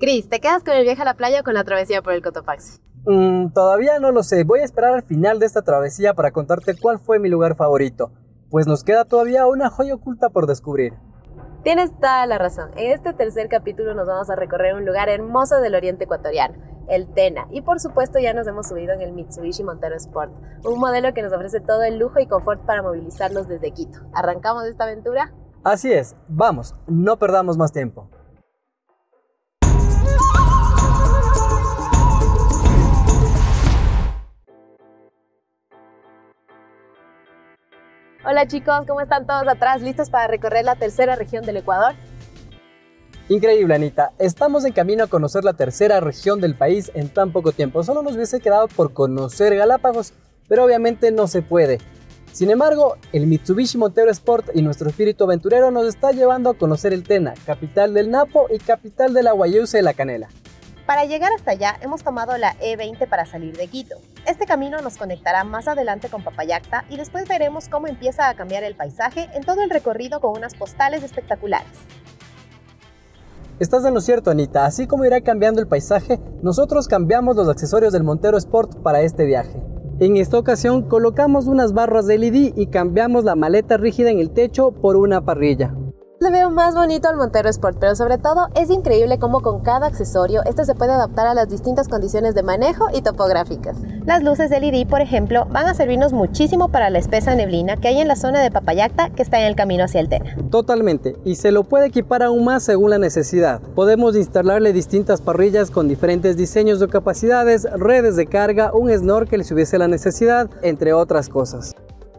Cris, ¿te quedas con el viaje a la playa o con la travesía por el Cotopaxi? Todavía no lo sé. Voy a esperar al final de esta travesía para contarte cuál fue mi lugar favorito, pues nos queda todavía una joya oculta por descubrir. Tienes toda la razón. En este tercer capítulo nos vamos a recorrer un lugar hermoso del oriente ecuatoriano, el Tena. Y por supuesto ya nos hemos subido en el Mitsubishi Montero Sport, un modelo que nos ofrece todo el lujo y confort para movilizarnos desde Quito. ¿Arrancamos esta aventura? Así es, vamos, no perdamos más tiempo. Hola chicos, ¿cómo están todos atrás? ¿Listos para recorrer la tercera región del Ecuador? Increíble, Anita. Estamos en camino a conocer la tercera región del país en tan poco tiempo. Solo nos hubiese quedado por conocer Galápagos, pero obviamente no se puede. Sin embargo, el Mitsubishi Montero Sport y nuestro espíritu aventurero nos está llevando a conocer el Tena, capital del Napo y capital de la Guayusa y la Canela. Para llegar hasta allá hemos tomado la E20 para salir de Quito. Este camino nos conectará más adelante con Papallacta y después veremos cómo empieza a cambiar el paisaje en todo el recorrido con unas postales espectaculares. Estás en lo cierto, Anita. Así como irá cambiando el paisaje, nosotros cambiamos los accesorios del Montero Sport para este viaje. En esta ocasión colocamos unas barras de LED y cambiamos la maleta rígida en el techo por una parrilla. Le veo más bonito al Montero Sport, pero sobre todo es increíble cómo con cada accesorio este se puede adaptar a las distintas condiciones de manejo y topográficas. Las luces de LED, por ejemplo, van a servirnos muchísimo para la espesa neblina que hay en la zona de Papallacta que está en el camino hacia el Tena. Totalmente, y se lo puede equipar aún más según la necesidad. Podemos instalarle distintas parrillas con diferentes diseños o capacidades, redes de carga, un snorkel si hubiese la necesidad, entre otras cosas.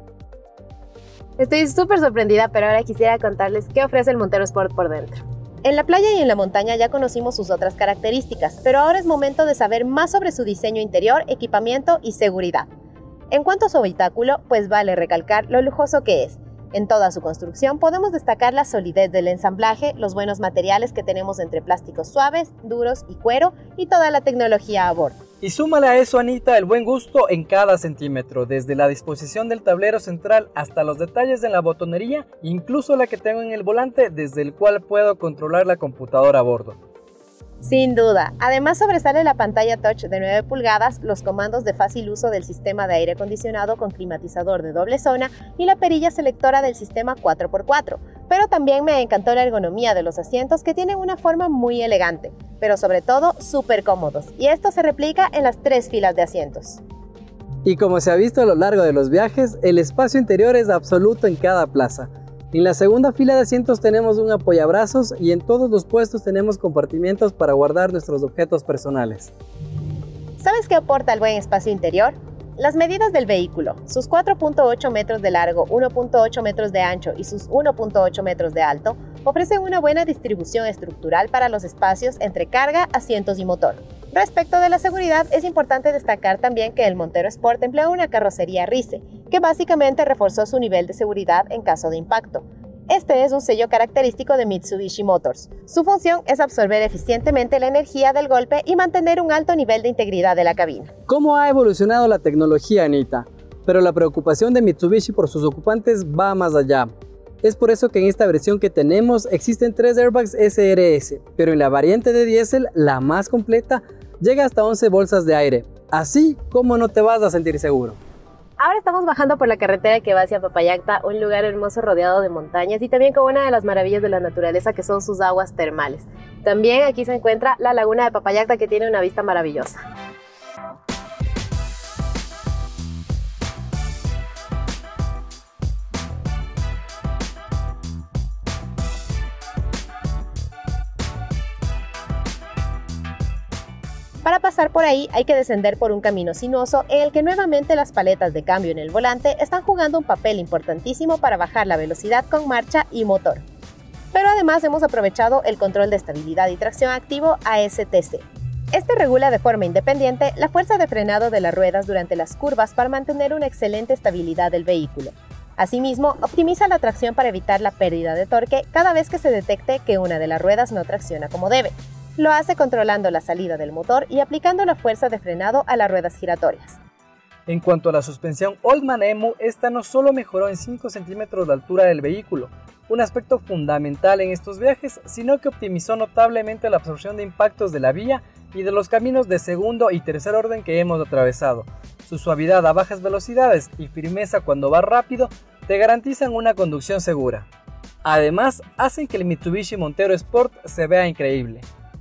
Estoy súper sorprendida, pero ahora quisiera contarles qué ofrece el Montero Sport por dentro. En la playa y en la montaña ya conocimos sus otras características, pero ahora es momento de saber más sobre su diseño interior, equipamiento y seguridad. En cuanto a su habitáculo, pues vale recalcar lo lujoso que es. En toda su construcción podemos destacar la solidez del ensamblaje, los buenos materiales que tenemos entre plásticos suaves, duros y cuero y toda la tecnología a bordo. Y súmale a eso, Anita, el buen gusto en cada centímetro, desde la disposición del tablero central hasta los detalles en la botonería, incluso la que tengo en el volante desde el cual puedo controlar la computadora a bordo. Sin duda, además sobresale la pantalla touch de 9 pulgadas, los comandos de fácil uso del sistema de aire acondicionado con climatizador de doble zona y la perilla selectora del sistema 4x4. Pero también me encantó la ergonomía de los asientos que tienen una forma muy elegante, pero sobre todo súper cómodos, y esto se replica en las 3 filas de asientos. Y como se ha visto a lo largo de los viajes, el espacio interior es absoluto en cada plaza. En la segunda fila de asientos tenemos un apoyabrazos y en todos los puestos tenemos compartimientos para guardar nuestros objetos personales. ¿Sabes qué aporta el buen espacio interior? Las medidas del vehículo, sus 4.8 metros de largo, 1.8 metros de ancho y sus 1.8 metros de alto, ofrecen una buena distribución estructural para los espacios entre carga, asientos y motor. Respecto de la seguridad, es importante destacar también que el Montero Sport emplea una carrocería RICE, que básicamente reforzó su nivel de seguridad en caso de impacto. Este es un sello característico de Mitsubishi Motors. Su función es absorber eficientemente la energía del golpe y mantener un alto nivel de integridad de la cabina. ¿Cómo ha evolucionado la tecnología, Anita? Pero la preocupación de Mitsubishi por sus ocupantes va más allá. Es por eso que en esta versión que tenemos existen 3 airbags SRS, pero en la variante de diésel, la más completa, llega hasta 11 bolsas de aire. Así como no te vas a sentir seguro. Ahora estamos bajando por la carretera que va hacia Papallacta, un lugar hermoso rodeado de montañas y también con una de las maravillas de la naturaleza que son sus aguas termales. También aquí se encuentra la laguna de Papallacta que tiene una vista maravillosa. Para pasar por ahí hay que descender por un camino sinuoso en el que nuevamente las paletas de cambio en el volante están jugando un papel importantísimo para bajar la velocidad con marcha y motor. Pero además hemos aprovechado el control de estabilidad y tracción activo ASTC. Este regula de forma independiente la fuerza de frenado de las ruedas durante las curvas para mantener una excelente estabilidad del vehículo. Asimismo, optimiza la tracción para evitar la pérdida de torque cada vez que se detecte que una de las ruedas no tracciona como debe. Lo hace controlando la salida del motor y aplicando la fuerza de frenado a las ruedas giratorias. En cuanto a la suspensión Oldman Emu, esta no solo mejoró en 5 centímetros la altura del vehículo, un aspecto fundamental en estos viajes, sino que optimizó notablemente la absorción de impactos de la vía y de los caminos de segundo y tercer orden que hemos atravesado. Su suavidad a bajas velocidades y firmeza cuando va rápido te garantizan una conducción segura. Además, hacen que el Mitsubishi Montero Sport se vea increíble.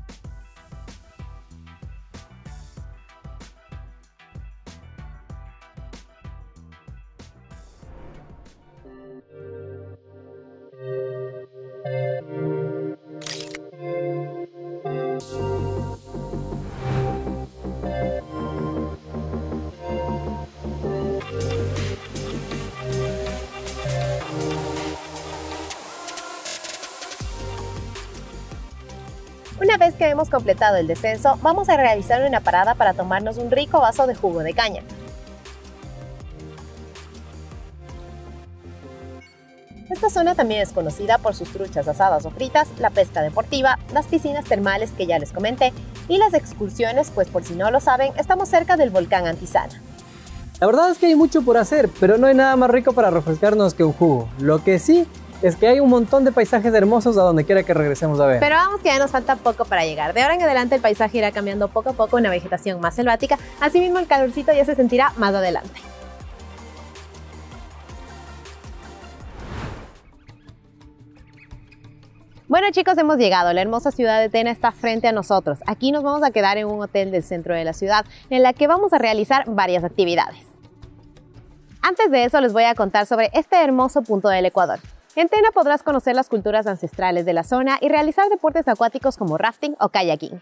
Una vez que hemos completado el descenso, vamos a realizar una parada para tomarnos un rico vaso de jugo de caña. Esta zona también es conocida por sus truchas asadas o fritas, la pesca deportiva, las piscinas termales que ya les comenté y las excursiones, pues por si no lo saben, estamos cerca del volcán Antisana. La verdad es que hay mucho por hacer, pero no hay nada más rico para refrescarnos que un jugo. Lo que sí es que hay un montón de paisajes hermosos a donde quiera que regresemos a ver. Pero vamos que ya nos falta poco para llegar. De ahora en adelante el paisaje irá cambiando poco a poco, una vegetación más selvática, asimismo el calorcito ya se sentirá más adelante. Bueno chicos, hemos llegado. La hermosa ciudad de Tena está frente a nosotros. Aquí nos vamos a quedar en un hotel del centro de la ciudad, en la que vamos a realizar varias actividades. Antes de eso les voy a contar sobre este hermoso punto del Ecuador. En Tena podrás conocer las culturas ancestrales de la zona y realizar deportes acuáticos como rafting o kayaking.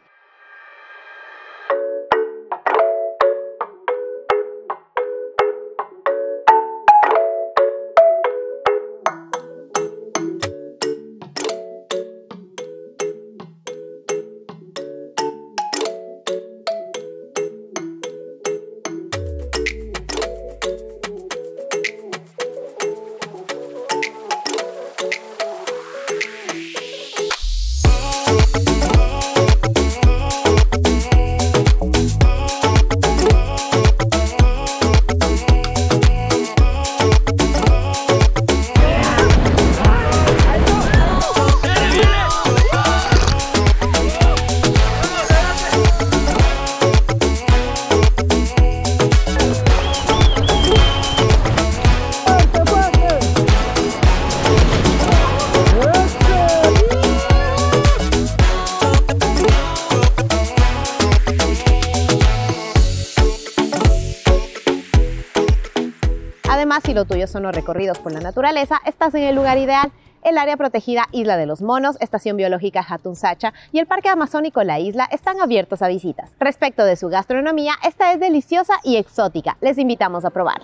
Además, si lo tuyo son los recorridos por la naturaleza, estás en el lugar ideal. El área protegida Isla de los Monos, Estación Biológica Hatunsacha y el Parque Amazónico La Isla están abiertos a visitas. Respecto de su gastronomía, esta es deliciosa y exótica. Les invitamos a probarla.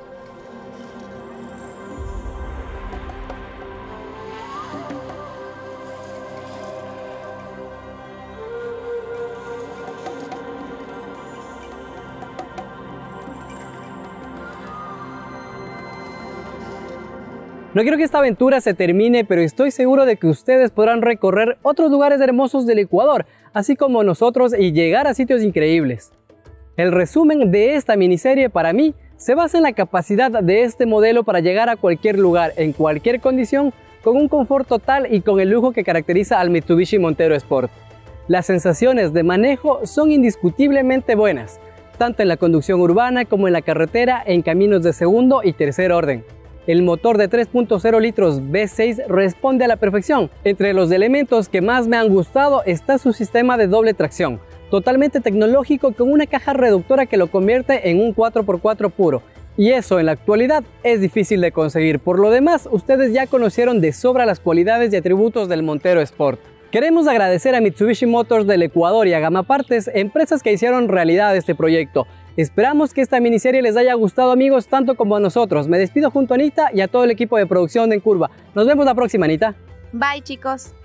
No quiero que esta aventura se termine, pero estoy seguro de que ustedes podrán recorrer otros lugares hermosos del Ecuador, así como nosotros, y llegar a sitios increíbles. El resumen de esta miniserie para mí se basa en la capacidad de este modelo para llegar a cualquier lugar, en cualquier condición, con un confort total y con el lujo que caracteriza al Mitsubishi Montero Sport. Las sensaciones de manejo son indiscutiblemente buenas, tanto en la conducción urbana como en la carretera en caminos de segundo y tercer orden. El motor de 3.0 litros V6 responde a la perfección. Entre los elementos que más me han gustado está su sistema de doble tracción, totalmente tecnológico con una caja reductora que lo convierte en un 4x4 puro. Y eso en la actualidad es difícil de conseguir. Por lo demás, ustedes ya conocieron de sobra las cualidades y atributos del Montero Sport. Queremos agradecer a Mitsubishi Motors del Ecuador y a Gama Partes, empresas que hicieron realidad este proyecto. Esperamos que esta miniserie les haya gustado, amigos, tanto como a nosotros. Me despido junto a Anita y a todo el equipo de producción de En Curva. Nos vemos la próxima, Anita. Bye, chicos.